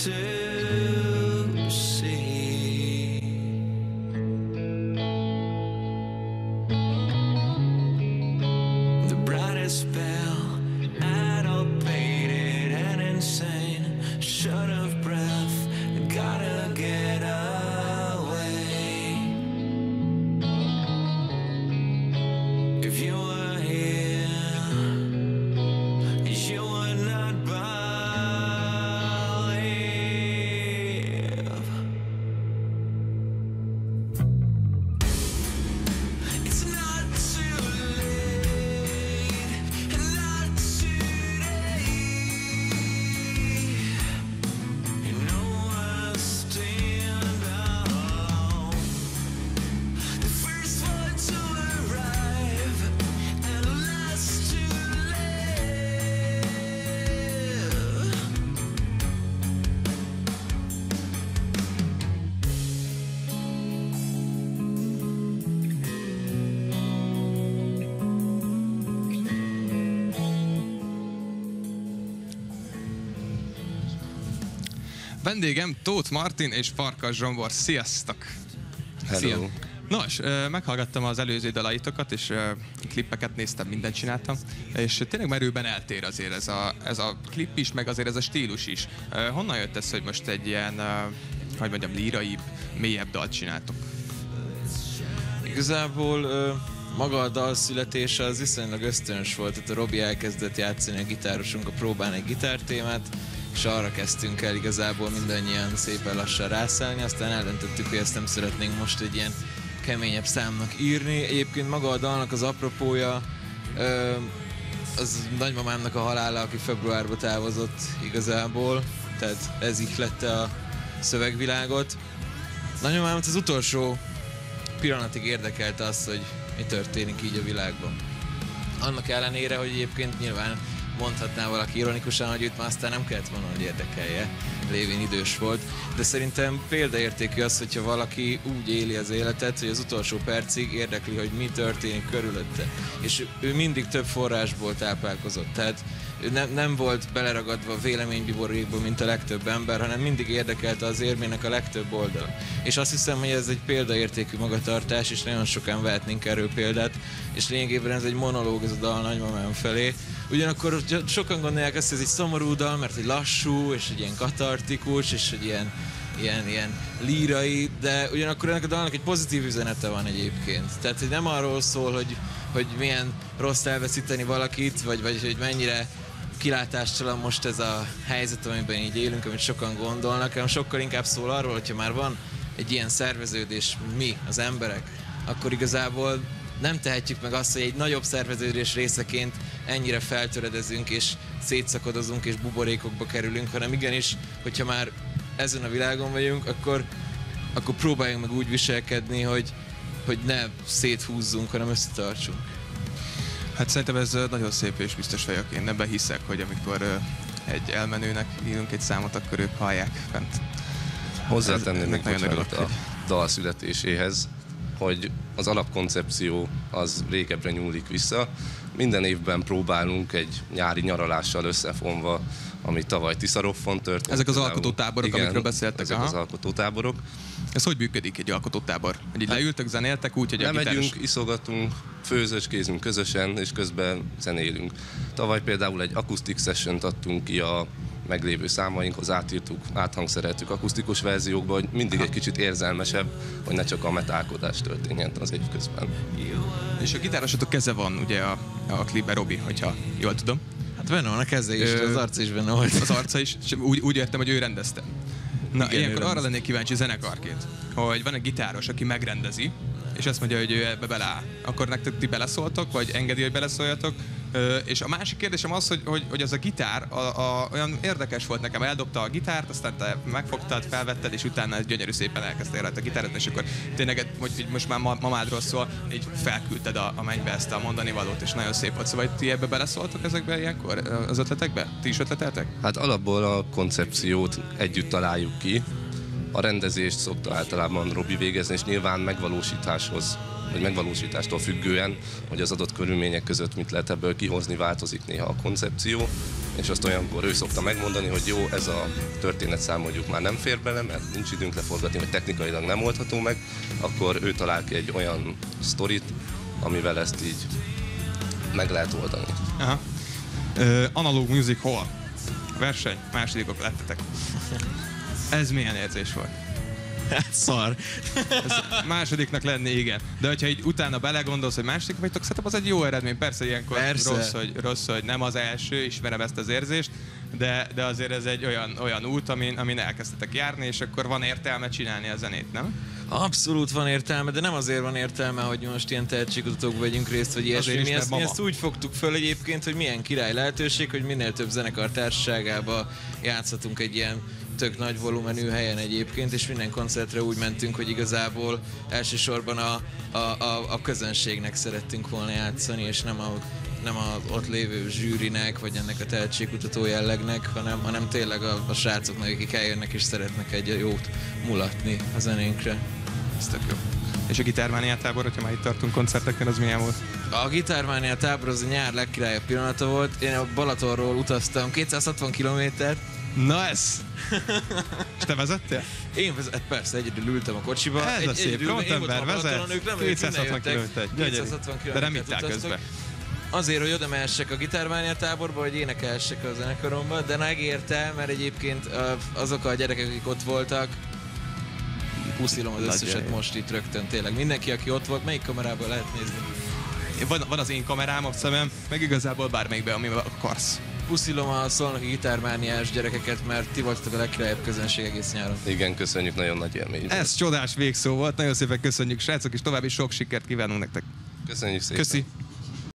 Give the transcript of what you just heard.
to see. The brightest spell, adult-pated and insane, short of breath, gotta get away. If you were here, you would not believe. It's not too late, not today. You know I stand alone, the first one to arrive and last to live. Vendégem Tóth Martin és Farkas Zsombor. Sziasztok! Hello. Nos, meghallgattam az előző dalaitokat, és klippeket néztem, mindent csináltam, és tényleg merőben eltér azért ez a klip is, meg azért ez a stílus is. Honnan jött ez, hogy most egy ilyen, hogy mondjam, líraibb, mélyebb dalt csináltok? Igazából maga a dal születése az viszonylag ösztönös volt, tehát a Robi elkezdett játszani a gitárosunk a próbán egy gitártémát, és arra kezdtünk el igazából mindannyian szépen lassan rászállni, aztán eldöntöttük, hogy ezt nem szeretnénk most egy ilyen keményebb számnak írni. Egyébként maga a dalnak az apropója az nagymamámnak a halála, aki februárban távozott igazából, tehát ez ihlette a szövegvilágot. Nagymamámat az utolsó pillanatig érdekelte az, hogy mi történik így a világban. Annak ellenére, hogy egyébként nyilván mondhatná valaki ironikusan, hogy őt már aztán nem kellett volna, hogy érdekelje, lévén idős volt. De szerintem példaértékű az, hogyha valaki úgy éli az életet, hogy az utolsó percig érdekli, hogy mi történik körülötte. És ő mindig több forrásból táplálkozott. Tehát ő nem volt beleragadva a véleménybiborékba, mint a legtöbb ember, hanem mindig érdekelte az érmének a legtöbb oldala. És azt hiszem, hogy ez egy példaértékű magatartás, és nagyon sokan vehetnénk erről példát, és lényegében ez egy monológ, ez a dal nagymamám felé. Ugyanakkor sokan gondolják azt, hogy ez egy szomorú dal, mert egy lassú, és egy ilyen katartikus, és egy ilyen lírai, de ugyanakkor ennek a dalnak egy pozitív üzenete van egyébként. Tehát hogy nem arról szól, hogy milyen rossz elveszíteni valakit, vagy hogy mennyire kilátástalan most ez a helyzet, amiben így élünk, amit sokan gondolnak, hanem sokkal inkább szól arról, hogyha már van egy ilyen szerveződés, mi, az emberek, akkor igazából nem tehetjük meg azt, hogy egy nagyobb szerveződés részeként ennyire feltöredezünk, és szétszakadozunk, és buborékokba kerülünk, hanem igenis, hogyha már ezen a világon vagyunk, akkor próbáljunk meg úgy viselkedni, hogy ne széthúzzunk, hanem összetartsunk. Hát szerintem ez nagyon szép, és biztos vagyok, én ebben hiszek, hogy amikor egy elmenőnek írunk egy számot, akkor ők hallják fent. Hozzátenném még nagyon örülök, a dal születéséhez, hogy az alapkoncepció az régebbre nyúlik vissza. Minden évben próbálunk egy nyári nyaralással összefonva, ami tavaly Tiszaroffon történt. Ezek az alkotótáborok, amikről beszéltek. Ezek az alkotótáborok. Ez hogy működik egy alkotótábor? Hogy így leültök, zenéltek úgy, hogy a gitáros... Lemegyünk, iszogatunk, főzőskézünk közösen, és közben zenélünk. Tavaly például egy akusztik sessiont adtunk ki a meglévő számainkhoz, átírtuk, áthangszereltük akusztikus verziókba, hogy mindig egy kicsit érzelmesebb, hogy ne csak a metálkodás történjen az év közben. És a gitárosatok keze van ugye a klipben, Robi, hogyha jól tudom. Hát benne van a keze is, az arca is benne volt. Az arca is, úgy értem, hogy ő rendezte. Na, igen, ilyenkor arra lennék kíváncsi zenekarként, hogy van egy gitáros, aki megrendezi, és azt mondja, hogy ő ebbe beleáll. Akkor nektek ti beleszóltok, vagy engedi, hogy beleszóljatok? És a másik kérdésem az, hogy az a gitár olyan érdekes volt nekem, eldobta a gitárt, aztán te megfogtad, felvetted, és utána gyönyörű szépen elkezdtél rajta a gitárat, és akkor tényleg, hogy most már mamádról szól, így felküldted a mennybe ezt a mondani valót, és nagyon szép volt. Szóval ti ebbe beleszóltok ezekbe ilyenkor, az ötletekbe? Ti is ötleteltek? Hát alapból a koncepciót együtt találjuk ki. A rendezést szokta általában Robi végezni, és nyilván megvalósításhoz vagy megvalósítástól függően, hogy az adott körülmények között mit lehet ebből kihozni, változik néha a koncepció, és azt olyankor ő szokta megmondani, hogy jó, ez a történetszám mondjuk már nem fér bele, mert nincs időnk leforgatni, vagy technikailag nem oldható meg, akkor ő talál ki egy olyan sztorit, amivel ezt így meg lehet oldani. Aha. Analog Music Hall. Verseny, másodikok lettetek. Ez milyen érzés volt? Hát szar. Ez másodiknak lenni, igen. De hogyha így utána belegondolsz, hogy második vagytok, szerintem az egy jó eredmény. Persze ilyenkor Persze. rossz, hogy nem az első, ismerem ezt az érzést, de azért ez egy olyan út, amin elkezdtetek járni, és akkor van értelme csinálni a zenét, nem? Abszolút van értelme, de nem azért van értelme, hogy most ilyen tehetségkutatókba vegyünk részt, vagy ilyesmi. Azért is, Mi mert ezt, mama. mi ezt úgy fogtuk föl egyébként, hogy milyen király lehetőség, hogy minél több zenekar társaságába játszhatunk egy ilyen tök nagy volumenű helyen egyébként, és minden koncertre úgy mentünk, hogy igazából elsősorban a közönségnek szerettünk volna játszani, és nem az ott lévő zsűrinek, vagy ennek a tehetségkutató jellegnek, hanem tényleg a srácoknak, akik eljönnek és szeretnek egy jót mulatni a zenénkre. Ez tök jó. És a Gitármániá tábor, hogyha már itt tartunk koncerteknél, az milyen volt? A Gitármániá tábor az a nyár legkirályabb pillanata volt. Én a Balatonról utaztam 260 kilométert. Na ez! És te vezettél? Én persze, egyedül ültem a kocsiba. Ez a szép, frontember vezet, ők nem 260 kilométer. 260 De nem ittál utaztak. közben. Azért, hogy oda mehessek a Gitármániá táborba, hogy énekelhessek a zenekaromba, de megérte, mert egyébként azok a gyerekek, akik ott voltak, puszilom az összeset most itt rögtön tényleg. Mindenki, aki ott volt, melyik kamerában lehet nézni? Van az én kamerám a szemem, meg igazából bármelyikben, amivel akarsz. Puszilom a szolnoki gitármániás gyerekeket, mert ti voltatok a legkirályabb közönség egész nyáron. Igen, köszönjük, nagyon nagy élmény. Ez csodás végszó volt, nagyon szépen köszönjük, srácok, és további sok sikert kívánunk nektek. Köszönjük szépen. Köszi!